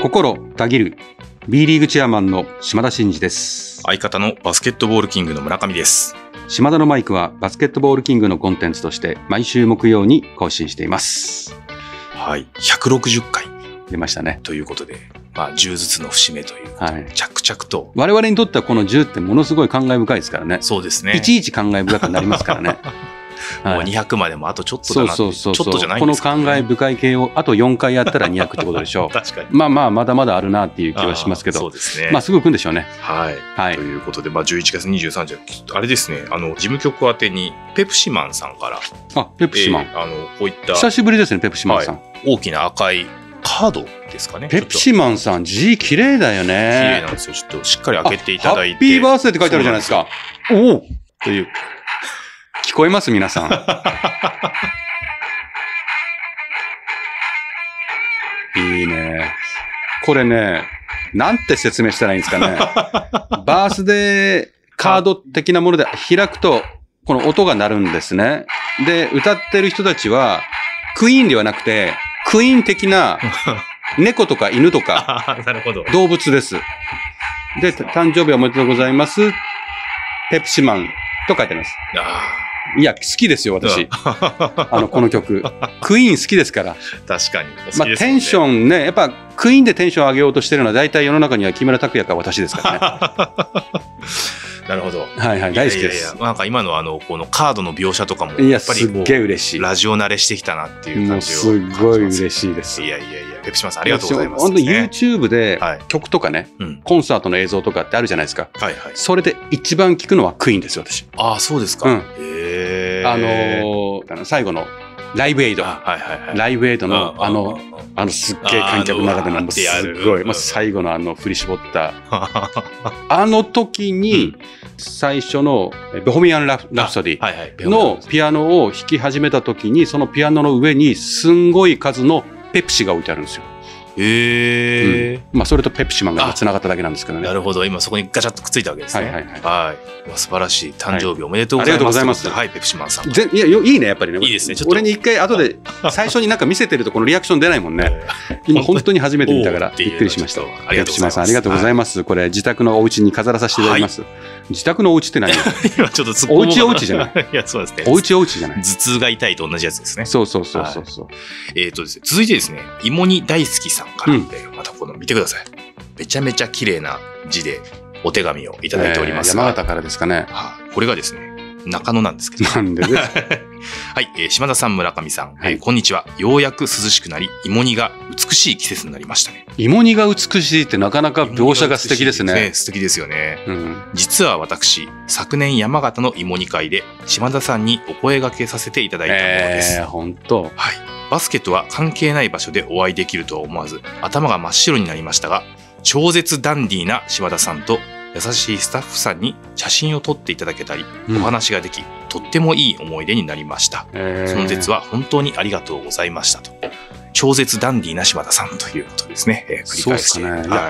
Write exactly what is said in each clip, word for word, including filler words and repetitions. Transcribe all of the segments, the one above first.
心たぎる B リーグチェアマンの島田真二です。 相方のバスケットボールキングの村上です。 島田のマイクはバスケットボールキングのコンテンツとして毎週木曜に更新しています。 はい、ひゃくろくじゅっかい出ましたね。 ということで、まあ、じゅうずつの節目ということで、はい、着々と我々にとってはこのじゅうってものすごい感慨深いですからね。 そうですね。 いちいち感慨深くなりますからね。 はい、もうにひゃくまでもあとちょっとだなって。そうそうそうそう。ちょっとじゃないんですかね。 この感慨深い系をあとよんかいやったらにひゃくってことでしょう。 確かに。 まあまあまだまだあるなっていう気はしますけど。 そうですね。 まあすぐ来るんでしょうね。 はい。 はい。 ということで、まあじゅういちがつにじゅうさんにち、あれですね、あの、事務局宛てにペプシマンさんから。 あ、ペプシマン。 えー、あの、こういった。 久しぶりですね、ペプシマンさん。はい、 大きな赤いカードですかね。 ペプシマンさん、字綺麗だよね。 綺麗なんですよ。ちょっとしっかり開けていただいて。 ハッピーバースデーって書いてあるじゃないですか。おおという。聞こえます皆さん。いいね。これね、なんて説明したらいいんですかね。バースデーカード的なもので開くと、この音が鳴るんですね。で、歌ってる人たちは、クイーンではなくて、クイーン的な猫とか犬とか動物です。で、誕生日おめでとうございます。ペプシマンと書いてあります。いや、好きですよ、私。あの、この曲。クイーン好きですから。 確かに。 まあ、テンションね、やっぱ、クイーンでテンション上げようとしてるのは、大体世の中には木村拓哉か私ですからね。 なるほど。 はいはい、大好きです。 いやいや、なんか今のあの、このカードの描写とかも、 やっぱり、すっげえ嬉しい。 ラジオ慣れしてきたなっていう感じを。 もうすごい嬉しいです。 いやいやいや、ペプシマンさんありがとうございます。 本当 YouTube で曲とかね、はい、コンサートの映像とかってあるじゃないですか。 はいはい。 それで一番聞くのはクイーンですよ、私。 ああ、そうですか。 うん、 へー。 あのー、最後の、ライブエイド。はいはいはい、ライブエイドの、あの、あのすっげえ観客の中での、もうすごい、もう最後のあの振り絞った、あの時に、最初のボヘミアン・ラプソディのピアノを弾き始めた時に、そのピアノの上にすんごい数のペプシが置いてあるんですよ。 へえ、 うん。まあそれとペプシマンがつながっただけなんですけどね。 なるほど。今そこにガチャッとくっついたわけですね。はいはいはい。はい。素晴らしい誕生日おめでとうございます。はい、ありがとうございます。はい、ペプシマンさん。 ぜいやいいねやっぱりね。 いいですね。ちょっと俺に一回後で最初になんか見せてるとこのリアクション出ないもんね。今本当に初めて見たからびっくりしました。ペプシマンさんありがとうございます。これ自宅のお家に飾らさせていただきます。自宅のお家って何？ 今ちょっとお家お家じゃない。 いやそうですね。 お家お家じゃない。 頭痛が痛いと同じやつですね。 そうそうそうそうそう。 えっとですね、続いてですね、芋煮大好きさんからまたこの見てください。めちゃめちゃ綺麗な字でお手紙をいただいておりますが、 山形からですかね。 これがですね、中野なんですけど。 なんでですか。 はい、えー、島田さん、村上さん、はい、えー、こんにちは。ようやく涼しくなり、芋煮が美しい季節になりましたね。 芋煮が美しいってなかなか描写が素敵ですね。 ね、素敵ですよね。 うん、 実は私、昨年山形の芋煮会で島田さんにお声掛けさせていただいたものです。 えー、本当。 はい。バスケとは関係ない場所でお会いできるとは思わず、頭が真っ白になりましたが、超絶ダンディーな島田さんと優しいスタッフさんに写真を撮っていただけたり、うん、お話ができ、とってもいい思い出になりました。えー、その節は本当にありがとうございましたと。超絶ダンディーな島田さんということですね。えー、繰り返して。そうですかね。はい。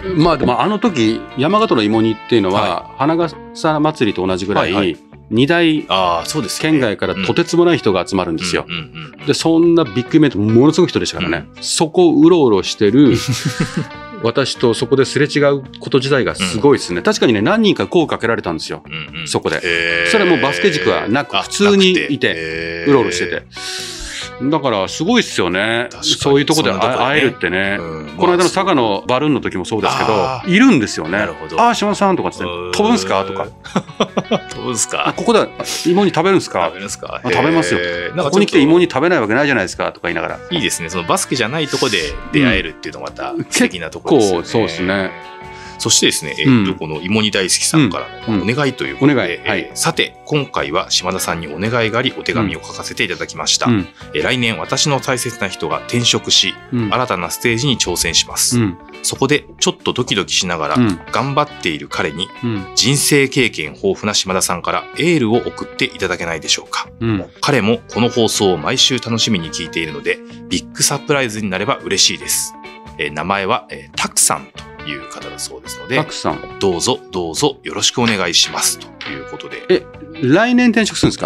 まあでもあの時、山形の芋煮っていうのは、はい、花笠祭りと同じぐらい、はいはい、に大県外からとてつもない人が集まるんですよ。で、そんなビッグイベントものすごい人でしたからね。うん、そこをうろうろしてる私とそこですれ違うこと自体がすごいですね。うん、確かにね、何人か声かけられたんですよ。うんうん、そこで。それはもうバスケ軸はなく、普通にいて、うろうろしてて。だからすごいっすよね。そういうところで会えるってね。この間の佐賀のバルーンの時もそうですけど、いるんですよね。ああ、島田さんとかって飛ぶんすかとか。 飛ぶんすか。 ここで芋煮食べるんすか。 食べるんすか。 食べますよ。ここに来て芋煮食べないわけないじゃないですかとか言いながら。 いいですね。そのバスケじゃないとこで出会えるっていうのがまた素敵なところですね。 結構そうですね。 そしてですね、えー、とこの芋煮大好きさんからのお願いということで、うんうんはい、さて今回は島田さんにお願いがありお手紙を書かせていただきました、うんえー、来年私の大切な人が転職し、うん、新たなステージに挑戦します、うん、そこでちょっとドキドキしながら頑張っている彼に、うん、人生経験豊富な島田さんからエールを送っていただけないでしょうか、うん、彼もこの放送を毎週楽しみに聞いているのでビッグサプライズになれば嬉しいです、えー、名前は、えー、たくさんという方だそうですので、 たくさんどうぞどうぞよろしくお願いしますということで。 え、来年転職するんですか？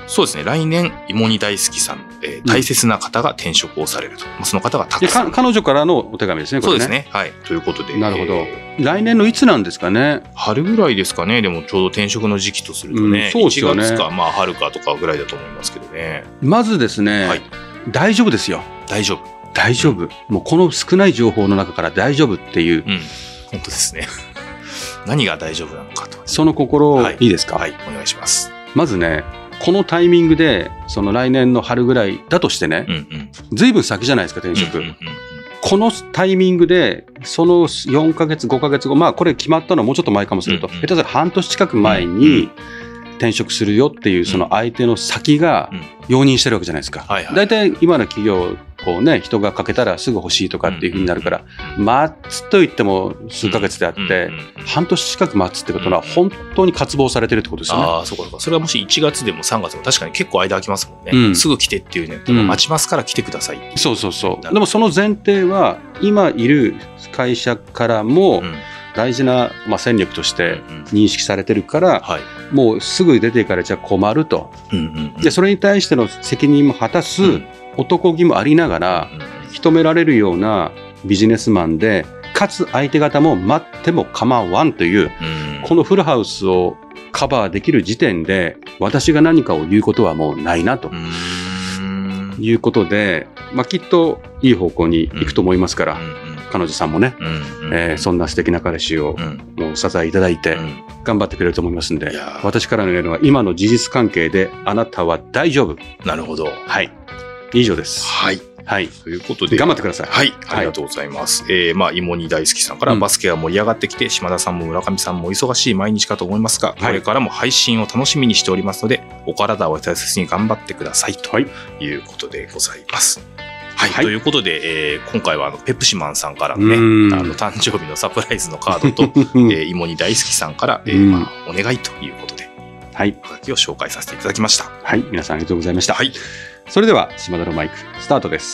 そうですね。来年、芋煮大好きさん、えー、大切な方が転職をされると。うん、その方がたくさん。 彼女からのお手紙ですね、これね。 そうですね。はい。ということで。 なるほど。えー、来年のいつなんですかね。 春ぐらいですかね。でもちょうど転職の時期とするとね。うん、そうですよね。いちがつか、まあ春かとかぐらいだと思いますけどね。 まずですね、はい、大丈夫ですよ。 大丈夫。 大丈夫。もうこの少ない情報の中から大丈夫っていう。 うん。本当ですね。何が大丈夫なのかと。 その心、はい、いいですか？ はい、お願いします。 まずね、このタイミングで、その来年の春ぐらいだとしてね、うんうん、ずいぶん先じゃないですか、転職。うんうんうん、このタイミングで、そのよんかげつ、ごかげつご、まあこれ決まったのはもうちょっと前かもしれないと、うんうん、下手すると半年近く前に転職するよっていう、その相手の先が容認してるわけじゃないですか。大体、うん、今の企業、こうね、人がかけたらすぐ欲しいとかっていうふうになるから、待つと言っても数ヶ月であって、半年近く待つってことは本当に渇望されてるってことですよね。 ああ、そうかそうか。それはもしいちがつでもさんがつでも確かに結構間空きますもんね。うん、すぐ来てっていうね、うん、待ちますから来てください。 そうそうそう。でもその前提は、今いる会社からも大事な、まあ、戦力として認識されてるから、はい、もうすぐ出ていかれちゃ困ると。うんうんうん、で、それに対しての責任も果たす、うん男気もありながら認められるようなビジネスマンでかつ相手方も待っても構わんというこのフルハウスをカバーできる時点で私が何かを言うことはもうないなということで、まあ、きっといい方向に行くと思いますから彼女さんもね、えー、そんな素敵な彼氏をもう支えいただいて頑張ってくれると思いますんで、私からの言うのは今の事実関係であなたは大丈夫。 なるほど。 はい。以上です。 はい。 はい。 ということで。 頑張ってください。 はい。ありがとうございます。はい、えー、まあ、芋煮大好きさんから、バスケが盛り上がってきて、島田さんも村上さんも忙しい毎日かと思いますが、はい、これからも配信を楽しみにしておりますので、お体を大切に頑張ってください。ということでございます。はい。はい、ということで、えー、今回はあのペプシマンさんからのね、あの誕生日のサプライズのカードと、えー、芋煮大好きさんから、えーまあ、お願いということで、はい。お書きを紹介させていただきました。 はい。皆さんありがとうございました。はい。それでは島田のマイクスタートです。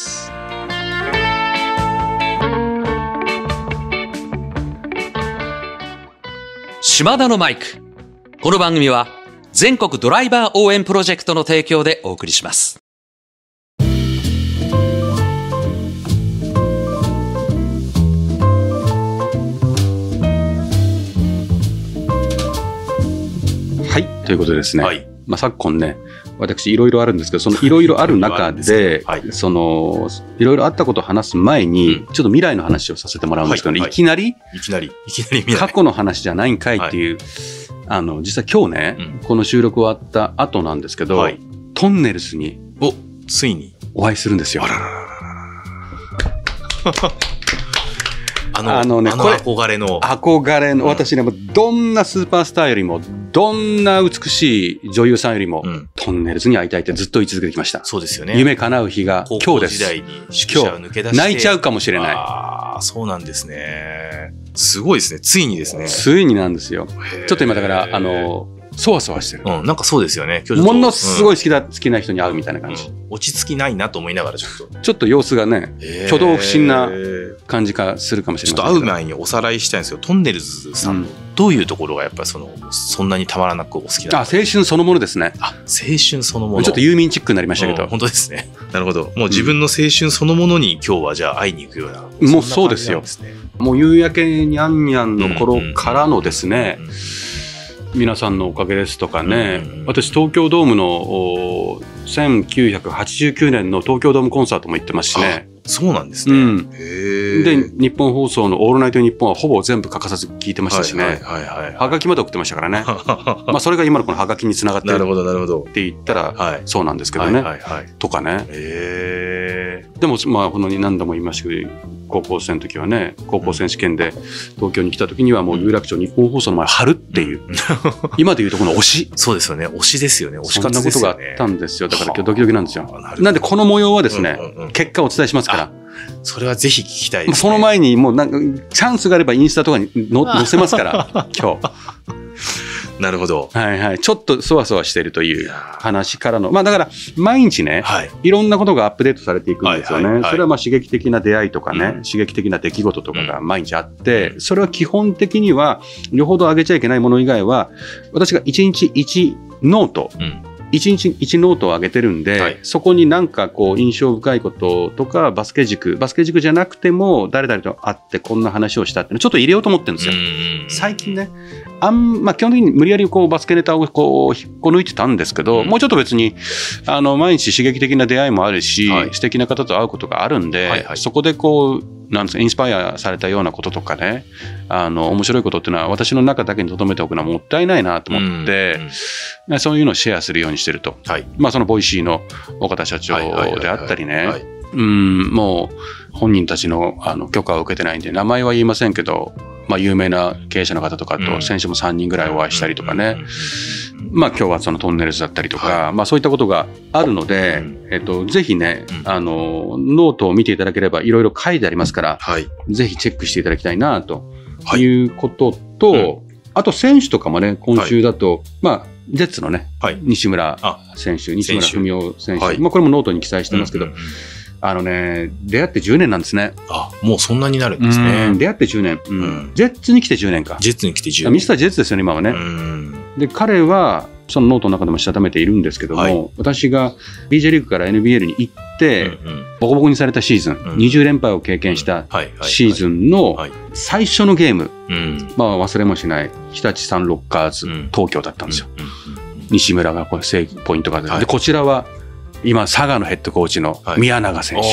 島田のマイク。この番組は全国ドライバー応援プロジェクトの提供でお送りします。 はい、ということでですね。はい。まあ、昨今ね、私いろいろあるんですけど、そのいろいろある中で、はい、そのいろいろあったことを話す前に、うん、ちょっと未来の話をさせてもらうんですけど、ねはいはい、いきなり、 いきなり、いきなり未来過去の話じゃないんかいっていう、はい、あの実際今日ね、うん、この収録終わった後なんですけど、はい、トンネルズにおついにお会いするんですよ。 あららららあの、あのね、あの憧れの憧れの、うん、私ね、どんなスーパースターよりもどんな美しい女優さんよりも、うん、トンネルズに会いたいってずっと言い続けてきました。 そうですよね。 夢叶う日が今日です。高校時代に宿舎を抜け出して泣いちゃうかもしれない。 ああ、そうなんですね。すごいですね。ついにですね。 ついになんですよ。ちょっと今だからあのそわそわしてる。 うん、なんかそうですよね。 今日ものすごい好きだ、うん、好きな人に会うみたいな感じ、うん。 落ち着きないなと思いながらちょっと。 ちょっと様子がね、挙動不審な感じがするかもしれません。 ちょっと会う前におさらいしたいんですけど、トンネルズさんのどういうところがやっぱりそのそんなにたまらなくお好きなのか。 あ、青春そのものですね。 あ、青春そのもの。 ちょっとユーミンチックになりましたけど。 うん、本当ですね。なるほど。もう自分の青春そのものに今日はじゃあ会いに行くような。 もうそうですよ。もう夕焼けにゃんにゃんの頃からのですね。うんうんうんうん、皆さんのおかげですとかね、うんうん、私東京ドームのせんきゅうひゃくはちじゅうきゅうねんの東京ドームコンサートも行ってますしね。 そうなんですね。うん、へで日本放送のオールナイトニッポンはほぼ全部欠かさず聞いてましたしね。はがきまで送ってましたからね。まあそれが今のこのはがきにつながってるって言ったらそうなんですけどね。とかね。へでもまあこの何度も言いましたけど、高校生の時はね、高校選手権で東京に来た時にはもう有楽町日本放送の前張るっていう、うん、今でいうとこの推し。 そうですよね。推しですよね。推し活ですよね。 そんなことがあったんですよ。だから今日ドキドキなんですよ。なんでこの模様はですね、うんうんうん、結果をお伝えしますから。 それはぜひ聞きたいですね。 その前にもうなんかチャンスがあればインスタとかにの載せますから今日。 なるほど。 はいはい。ちょっとそわそわしているという話からの、まあだから毎日ね、はい、いろんなことがアップデートされていくんですよね。はいはいはい、それはまあ刺激的な出会いとかね、うん、刺激的な出来事とかが毎日あって、うん、それは基本的にはよほど上げちゃいけないもの以外は、私がいちにちいちノート一日一ノートを上げてるんで、はい、そこになんかこう印象深いこととかバスケ塾バスケ塾じゃなくても誰々と会ってこんな話をしたっていうのちょっと入れようと思ってるんですよ。最近ねあん、まあ、基本的に無理やりこうバスケネタをこう引っこ抜いてたんですけど、うん、もうちょっと別にあの毎日刺激的な出会いもあるし、はい、素敵な方と会うことがあるんで、はいはい、そこでこうなんですかインスパイアされたようなこととかねあの面白いことっていうのは私の中だけに留めておくのはもったいないなと思って、うんうん、そういうのをシェアするようにしてると、はい、まあ、そのボイシーの岡田社長であったりねもう本人たち の, あの許可を受けてないんで名前は言いませんけど、まあ、有名な経営者の方とかと先週もさんにんぐらいお会いしたりとかね、まあ、今日はそのトンネルズだったりとか、はい、まあ、そういったことがあるので、うん、えっと、ぜひね、うん、あのノートを見ていただければいろいろ書いてありますから、はい、ぜひチェックしていただきたいなということと、はい、うん、あと選手とかもね今週だと、はい、まあ、ジェッツのね、はい、西村選手西村文雄選手、はい、まあ、これもノートに記載してますけど、うんうんうん、あのね、出会ってじゅうねんなんですね。 あ、もうそんなになるんですね。 出会ってじゅうねん、うんうん、ジェッツに来てじゅうねんか。 ジェッツに来てじゅうねん。 ミスタージェッツですよね今はね。うん、で彼はそのノートの中でもしたためているんですけども、はい、私が ビージェー リーグから エヌビーエル に行って、うんうん、ボコボコにされたシーズン、うん、にじゅう連敗を経験したシーズンの最初のゲーム、うん、まあ、忘れもしない日立サンロッカーズ、うん、東京だったんですよ、うんうんうん、西村がこれ正ポイントガードで、はい、でこちらは今佐賀のヘッドコーチの宮永選手、はい、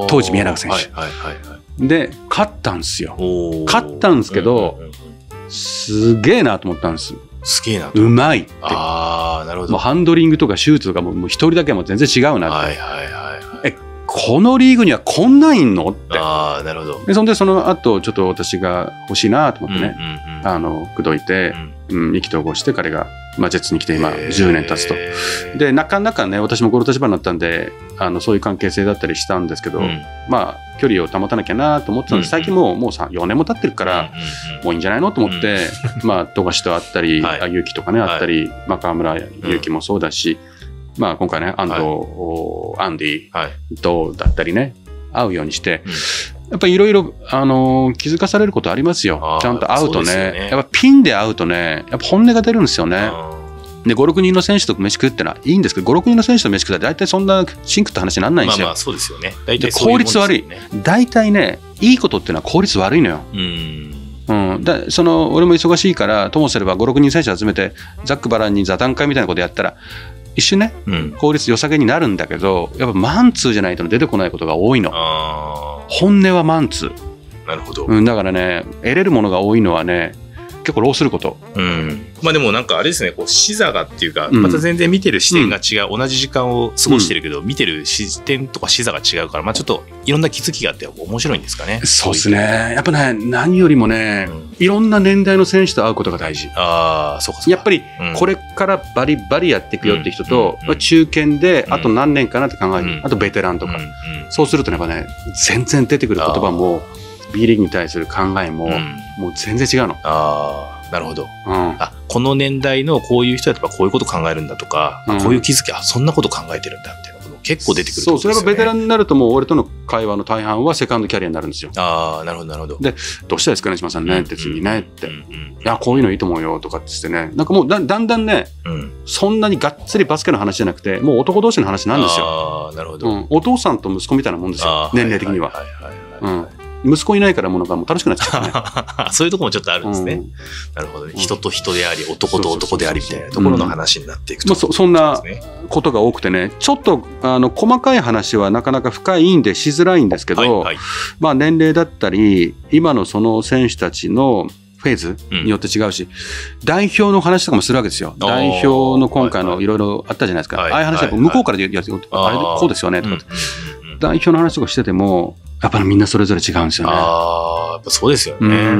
当時宮永選手、はいはいはいはい、で勝ったんですよ。勝ったんですけど、うんうんうん、すげえなと思ったんです。 すげえなと。 うまいって。 ああ、なるほど。 もうハンドリングとかシュートとかももう一人だけはもう全然違うなって。 はいはいはいはい。 え、このリーグにはこんなんいんのって。 ああ、なるほど。 でそんでその後ちょっと私が欲しいなと思ってね、うんうんうん、あの口説いて、うんうん、意気投合して彼が。まあ、ジェッツに来て今じゅうねん経つと。でなかなかね私もこの立場になったんであのそういう関係性だったりしたんですけど、うん、まあ距離を保たなきゃなと思ってたんです、うんうん、最近もうもうよねんも経ってるから、うんうんうん、もういいんじゃないのと思って、うん、まあ富樫と会ったり、はい、勇気とかね会ったり、はい、まあ、河村勇気もそうだし、うん、まあ、今回ね安藤、はい、アンディとだったりね会うようにして、うん、やっぱりいろいろあの気づかされることありますよ。ちゃんと会うと ね, ねやっぱピンで会うとねやっぱ本音が出るんですよね。でご、ろくにんの選手と飯食うってのはいいんですけどご、ろくにんの選手と飯食ったら大体そんなシンクって話にならないんですよ。 まあまあそうですよね。大体効率悪い。大体ねいいことっていうのは効率悪いのよ。うん、うん、だその俺も忙しいからともすればご、ろくにん選手集めてざっくばらんに座談会みたいなことやったら一瞬ね、うん、効率良さげになるんだけどやっぱマンツーじゃないと出てこないことが多いの。あ、本音はマンツー。 なるほど、 うん、だからね得れるものが多いのはね結構労すること、 うん、まあでもなんかあれですねこう視座がっていうか、うん、また全然見てる視点が違う、うん、同じ時間を過ごしてるけど、うん、見てる視点とか視座が違うから、まあ、ちょっといろんな気づきがあって面白いんですかね。 そうですね。やっぱね何よりもね、うん、いろんな年代の選手と会うことが大事。 あ、そうかそうか。 やっぱりこれからバリバリやっていくよって人と、うん、中堅であと何年かなって考える、うん、あとベテランとか、うん、そうするとやっぱね全然出てくる言葉も B リーグに対する考えも、うん、もう全然違うの。 あ、なるほど、うん、あこの年代のこういう人だとこういうこと考えるんだとか、うん、こういう気づき、あそんなこと考えてるんだみたいなこと結構出てくるってことですよね。そう、それがベテランになるともう俺との会話の大半はセカンドキャリアになるんですよ。 ああ、なるほどなるほど。 でどうしたらですかね島さんね、うん、って次ねって、うんうん、いやこういうのいいと思うよとかって言ってねなんかもう だ, だんだんね、うん、そんなにがっつりバスケの話じゃなくてもう男同士の話なんですよ。 あ、なるほど、 うん、お父さんと息子みたいなもんですよ年齢的には。息子いないからものがもう楽しくなっちゃったねそういうところもちょっとあるんですね、うん、なるほどね。人と人であり男と男でありみたいなところの話になっていくと、 うん、まあ、そ, そんなことが多くてねちょっとあの細かい話はなかなか深いんでしづらいんですけど、はいはい、まあ、年齢だったり今のその選手たちのフェーズによって違うし、うん、代表の話とかもするわけですよ。代表の今回のいろいろあったじゃないですか、はいはい、ああいう話は向こうから言うやつ、はいはい、あれこうですよねとか、うん、代表の話とかしててもやっぱりみんなそれぞれ違うんですよね。 ああ、やっぱそうですよね。うん、うん、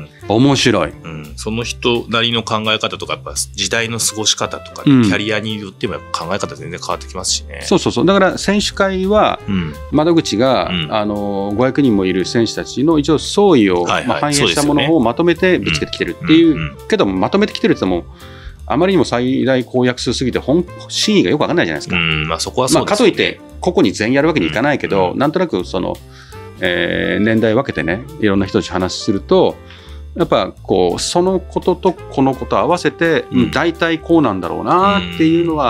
面白い、 うん。その人なりの考え方とかやっぱ時代の過ごし方とか、うん、キャリアによってもやっぱ考え方全然変わってきますしね。 そうそうそう。だから選手会は窓口が、うん、あのごひゃくにんもいる選手たちの一応総意を、はいはい、まあ、反映したものをまとめてぶつけてきてるっていう、うんうん、けどまとめてきてるって言ってもあまりにも最大公約数すぎて本真意がよく分かんないじゃないですか。うん、まあ、そこはそうですよね。まあ、かといって個々に全員やるわけにいかないけど、うん、なんとなくその、えー、年代分けてねいろんな人たち話するとやっぱこうそのこととこのことを合わせて、うん、大体こうなんだろうなっていうのは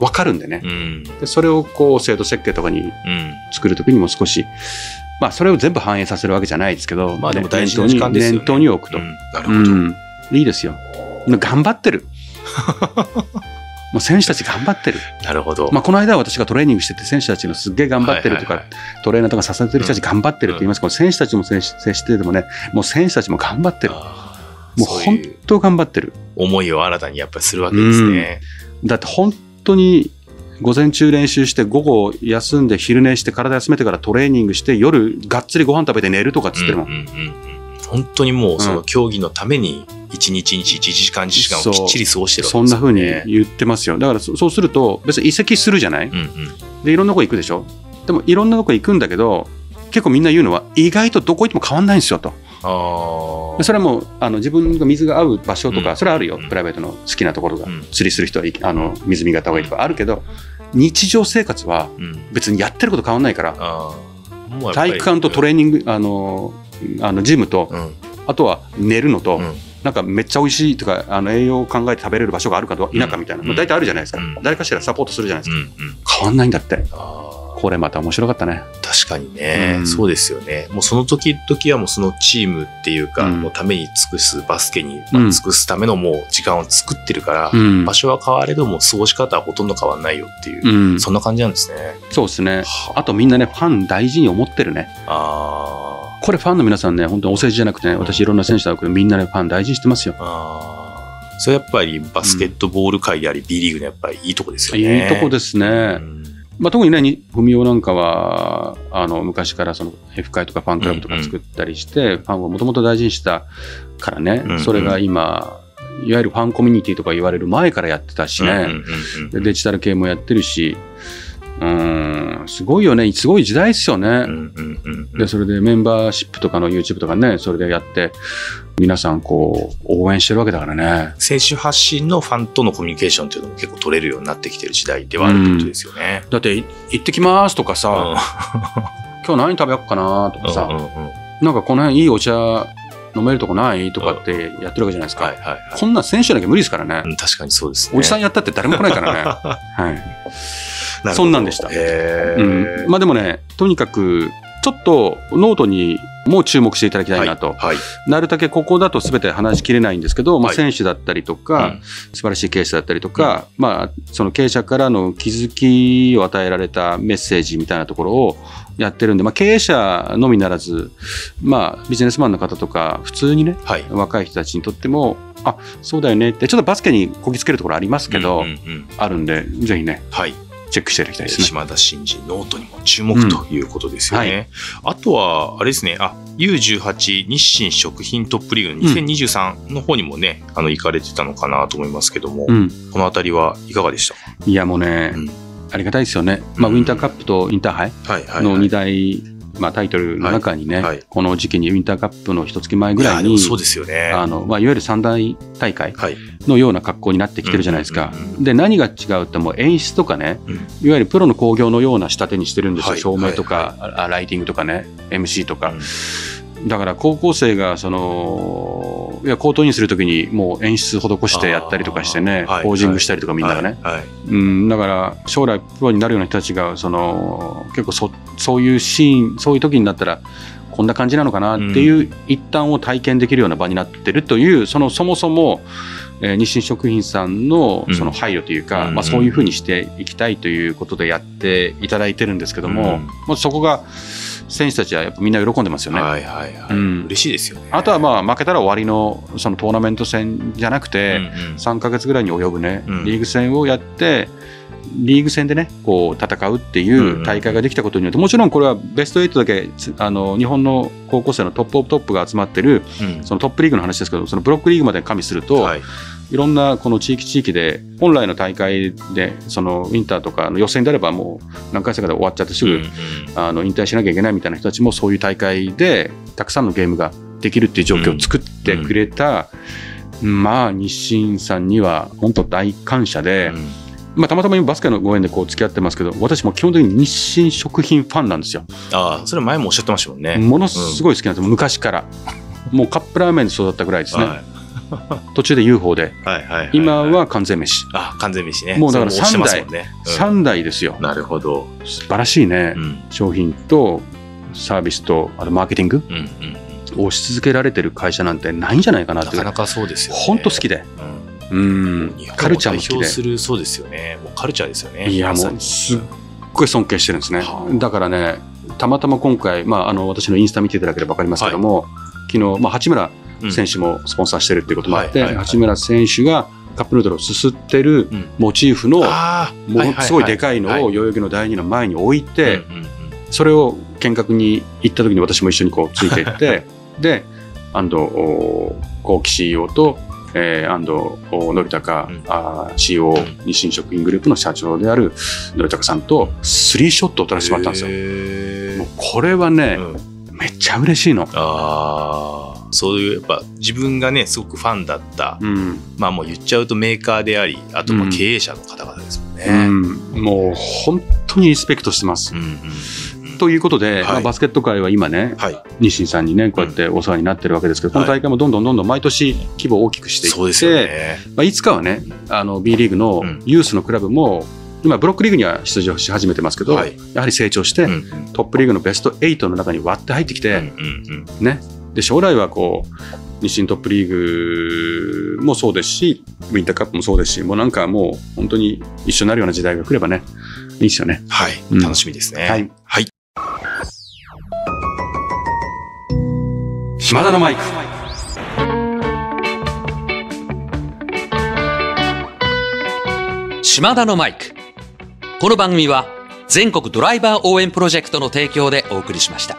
分かるんでね、 うん、 でそれをこう制度設計とかに作るときにも少し、まあ、それを全部反映させるわけじゃないですけど、 まあ、でも大事な時間ですよね。 念頭に置くと、 うん、なるほど、うん、 いいですよ。頑張ってるもう選手たち頑張ってる。 なるほど。 まあ、この間私がトレーニングしてて選手たちのすっげえ頑張ってるとか、はいはいはい、トレーナーとか支えてる人たち頑張ってるって言いますけど、うん、選手たちも接しててもね、もう選手たちも頑張ってる。もう本当頑張ってる。 思いを新たにやっぱりするわけですね。 うん、だって本当に午前中練習して午後休んで昼寝して体休めてからトレーニングして夜がっつりご飯食べて寝るとかっつってるもん。うんうんうん、 本当にもうその競技のために一日一日いちじかんにじかんをきっちり過ごしてるわけですよね。 そんな風に言ってますよ。だからそうすると別に移籍するじゃない、うんうん、でいろんなとこ行くでしょ。でもいろんなとこ行くんだけど結構みんな言うのは意外とどこ行っても変わんないんですよと。あでそれはもうあの自分が水が合う場所とか、うん、それはあるよ、うん、プライベートの好きなところが、うん、釣りする人はあの水見方がいいとかあるけど、うん、日常生活は別にやってること変わんないから、うん、体育館とトレーニングあのあのジムと、うん、あとは寝るのと、うんなんかめっちゃ美味しいとかあの栄養を考えて食べれる場所があるか否かみたいな、うん、大体あるじゃないですか、うん、誰かしらサポートするじゃないですか、うんうん、変わんないんだって。あこれまた面白かったね。 確かにね、うん、そうですよね。もうその時々はもうそのチームっていうか、うん、のために尽くすバスケに、まあ、尽くすためのもう時間を作ってるから、うん、場所は変われども過ごし方はほとんど変わんないよっていう、うん、そんな感じなんですね。 そうですね。あとみんなねファン大事に思ってるね。あこれファンの皆さんね本当にお世辞じゃなくてね、私いろんな選手だけどみんなねファン大事にしてますよ。あそれやっぱりバスケットボール界であり、うん、B リーグのやっぱりいいとこですよね。 いいとこですね。うんまあ、特にね文雄なんかはあの昔からその F 会とかファンクラブとか作ったりして、うんうん、ファンをもともと大事にしたからね、うんうん、それが今いわゆるファンコミュニティとか言われる前からやってたしね、うんうんうんうん、でデジタル系もやってるしうんすごいよね。すごい時代ですよね、うんうんうんうん、でそれでメンバーシップとかの YouTube とかねそれでやって皆さんこう応援してるわけだからね。 選手発信のファンとのコミュニケーションっていうのも結構取れるようになってきてる時代ではあるってことですよね、 うん、だって行ってきますとかさ、うん、今日何食べようかなとかさ、うんうんうん、なんかこの辺いいお茶飲めるとこないとかってやってるわけじゃないですか、うんはいはいはい、こんな選手じゃなきゃ無理ですからね、 うん、確かにそうですね。 おじさんやったって誰も来ないからねはいそんなんでした。へー、うん、まあでもねとにかくちょっとノートにも注目していただきたいなと、はいはい、なるだけここだと全て話しきれないんですけど、まあ、選手だったりとか、はいうん、素晴らしい経営者だったりとか、うんまあ、その経営者からの気づきを与えられたメッセージみたいなところをやってるんで、まあ、経営者のみならず、まあ、ビジネスマンの方とか普通にね、はい、若い人たちにとってもあそうだよねってちょっとバスケにこぎつけるところありますけど、うんうんうん、あるんでぜひね、はいチェックしていただきたいですね。島田真二ノートにも注目ということですよね。うんはい、あとはあれですね、あ ユーじゅうはち 日清食品トップリーグのにせんにじゅうさんの方にもね、うん、あの行かれてたのかなと思いますけども、うん、このあたりはいかがでしたか？ いやもうね、うん、ありがたいですよね。まあ、ウィンターカップとインターハイのに大、まあ、タイトルの中にね、はいはい、この時期にウィンターカップの一月前ぐらいに、 そうですよね。 あのまあ、いわゆる三大大会のような格好になってきてるじゃないですか。で何が違うってもう演出とかね、うん、いわゆるプロの興行のような仕立てにしてるんですよ、はい、照明とか、はいはい、ライティングとかね エムシー とか、うん、だから高校生がそのいやコートインするときにもう演出施してやったりとかしてねポージングしたりとかみんながね、はいはいうん、だから将来プロになるような人たちがその結構 そ, そういうシーンそういう時になったらこんな感じなのかなっていう一端を体験できるような場になってるというそのそもそも、えー、日清食品さんのその配慮というか、うんまあ、そういうふうにしていきたいということでやっていただいてるんですけども、うん、もうそこが選手たちはやっぱみんな喜んでますよね。はいはいはい、うん、 嬉しいですよね。 あとはまあ負けたら終わりのそのトーナメント戦じゃなくて、うんうん、さんかげつぐらいに及ぶね、うん、リーグ戦をやってリーグ戦でねこう戦うっていう大会ができたことによって、もちろんこれはベストはちだけあの日本の高校生のトップオブトップが集まってる、うん、そのトップリーグの話ですけど、そのブロックリーグまで加味すると、はい、いろんなこの地域地域で本来の大会でそのウィンターとかの予選であればもう何回戦かで終わっちゃってすぐ、うんうん、あの引退しなきゃいけないみたいな人たちもそういう大会でたくさんのゲームができるっていう状況を作ってくれた、うんうん、まあ日清さんには本当大感謝で、うんまあ、たまたまバスケのご縁でこう付き合ってますけど、私も基本的に日清食品ファンなんですよ。 ああ、それ前もおっしゃってましたもんね。 ものすごい好きなんです、うん、昔からもうカップラーメンで育ったぐらいですね、はい、 途中で ユーフォー で、今は完全飯。 あ、完全飯ね。 もうだからさんだい、さんだいですよ。 なるほど。 素晴らしいね。商品とサービスと、あとマーケティングをし続けられてる会社なんてないんじゃないかなって。 なかなかそうですよね。 本当好きで。うん。カルチャーも好きで。 代表する、そうですよね。もうカルチャーですよね。 いや、もうすっごい尊敬してるんですね。だからね、たまたま今回、まあ、あの私のインスタ見ていただければ分かりますけども、はい、昨日、まあ、八村選手もスポンサーしてるっていうこともあって、八村選手がカップヌードルをすすってるモチーフのものすごいでかいのを代々木の第二の前に置いて、それを見学に行った時に私も一緒にこうついていってで安藤幸喜 シーイーオー と、えー、安藤則孝、うん、シーイーオー 日清食品グループの社長である則孝さんとスリーショットを撮らせてもらったんですよ。もうこれはね、うん、めっちゃ嬉しいの。 あそういうやっぱ自分がねすごくファンだった、うん、まあもう言っちゃうとメーカーであり、あとまあ経営者の方々ですもんね、 うんうん、もう本当にリスペクトしてます、うんうんうん、ということで、はいまあ、バスケット界は今ね、はい、日清さんにねこうやってお世話になってるわけですけど、うん、この大会もどんどんどんどん毎年規模を大きくしていって、そうですよね、まあ、いつかはねあの B リーグのユースのクラブも今ブロックリーグには出場し始めてますけど、はい、やはり成長して、うんうん、トップリーグのベストはちの中に割って入ってきて、うんうんうん、ねで将来はこう日清トップリーグもそうですしウィンターカップもそうですし、もうなんかもう本当に一緒になるような時代が来ればねいいですよね。 はい、うん、楽しみですね。はい、はい、 島田のマイク。島田のマイク。この番組は全国ドライバー応援プロジェクトの提供でお送りしました。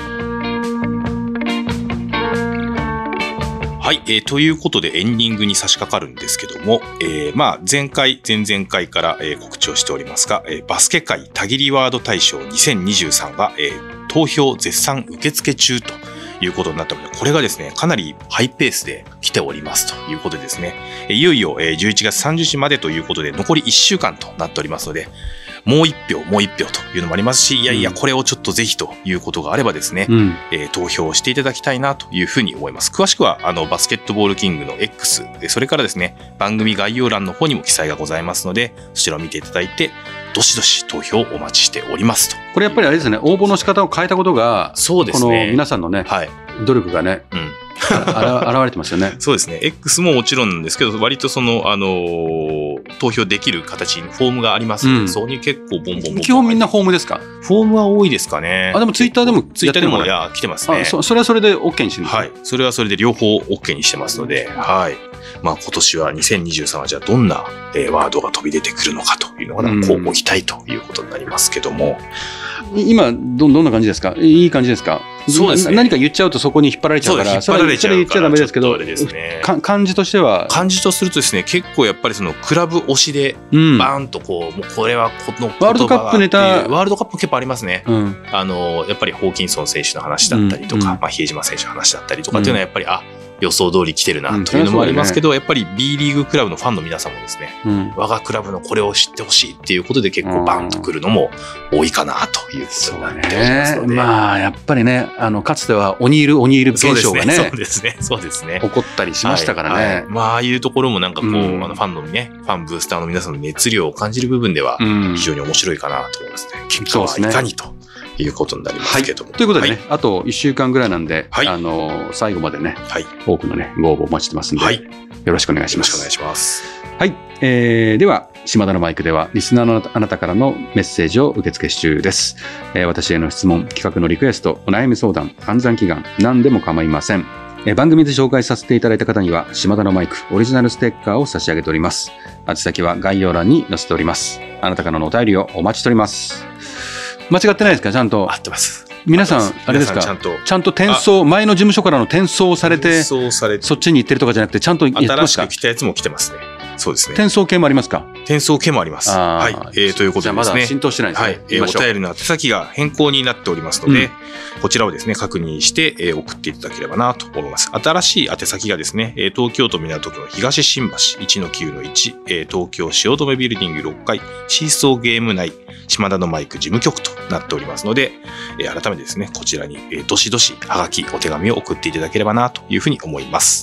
はい、えー、ということでエンディングに差し掛かるんですけども、えー、まあ前回前々回から、えー、告知をしておりますが、えー、バスケ界たぎりワード大賞にせんにじゅうさんは、えー、投票絶賛受付中ということになったので、これがですねかなりハイペースで来ておりますということでですね、いよいよじゅういちがつさんじゅうにちまでということで残りいっしゅうかんとなっておりますので、もう一票もう一票というのもありますし、いやいやこれをちょっとぜひということがあればですね、うんえー、投票をしていただきたいなというふうに思います。詳しくはあのバスケットボールキングの X で、それからですね番組概要欄の方にも記載がございますので、そちらを見ていただいてどしどし投票をお待ちしておりますと。 これやっぱりあれですね、応募の仕方を変えたことが、そうですね、この皆さんのね、はい、努力がね、うんあら現れてますよね。 そうですね。X ももちろんなんですけど、割とその、あのー、投票できる形にフォームがありますので、うん、そこに結構ボンボンボンボン。 基本みんなフォームですか？ フォームは多いですかね。 あ、でもツイッターでもツイッターでもいや来てますね。 あ、そ、それはそれで OK にしてるんですか？ はい。それはそれで両方 OK にしてますので、はい。まあ今年はにせんにじゅうさんはじゃあどんな、えー、ワードが飛び出てくるのかというのがこうご期待ということになりますけども、 うん、今どどんな感じですか？いい感じですか？そうですね。何か言っちゃうとそこに引っ張られちゃうから、 引っ張られちゃうから、それ言っちゃダメですけど、 ね、感じとしては感じとするとですね、結構やっぱりそのクラブ推しでバーンとこう、うん、もうこれはこのワールドカップネタ、 ワールドカップ結構ありますね。うん、あのやっぱりホーキンソン選手の話だったりとか、うん、まあ比江島選手の話だったりとかっていうのはやっぱり、うん、あ予想通り来てるなというのもありますけど、うんね、やっぱり B リーグクラブのファンの皆さんもですね、うん、我がクラブのこれを知ってほしいっていうことで結構バンと来るのも多いかなということになっておりますので、 ね、まあやっぱりね、あのかつてはオニールオニール現象がね、 そうですね、そうですね、 起こったりしましたからね。はいはい、 まあああいうところもなんかこう、うん、あのファンのね、ファンブースターの皆さんの熱量を感じる部分では非常に面白いかなと思いますね。うん、結果はいかにと。いうことになりますけども、 はい、ということでね、はい、あといっしゅうかんぐらいなんで、はい、あの最後までね、はい、多くのねご応募お待ちしてますんで、はい、よろしくお願いします。 よろしくお願いします。 はい、えー、では島田のマイクではリスナーのあなたからのメッセージを受付中です。えー、私への質問、企画のリクエスト、お悩み相談、暗算祈願、何でも構いません。えー、番組で紹介させていただいた方には島田のマイクオリジナルステッカーを差し上げております。宛先は概要欄に載せております。あなたからのお便りをお待ちしております。間違ってないですか？ちゃんと。 合ってます。 皆さん、あれですか？ちゃんと、ちゃんと転送、前の事務所からの転送されて、そっちに行ってるとかじゃなくて、ちゃんと新しく来たやつも来てますね。そうですね。 転送系もありますか？ 転送系もあります。はい。えー、ということでですね。じゃあまだ浸透してないですね。はい。 えー、お便りの宛先が変更になっておりますので、うん、こちらをですね、確認して、えー、送っていただければなと思います。新しい宛先がですね、えー、東京都港区の東新橋 いちのきゅうのいち、えー、東京汐留ビルディングろっかい、シーソーゲーム内、島田のマイク事務局となっておりますので、えー、改めてですね、こちらに、えー、どしどしはがき、お手紙を送っていただければなというふうに思います。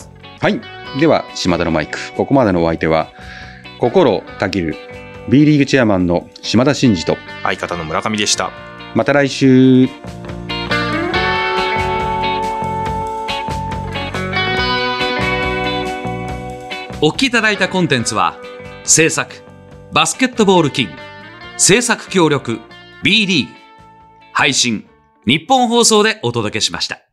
はい。では、島田のマイク。ここまでのお相手は、心たぎる B リーグチェアマンの島田真二と相方の村上でした。 また来週。 お聞きいただいたコンテンツは、制作バスケットボールキング、制作協力 B リーグ、配信日本放送でお届けしました。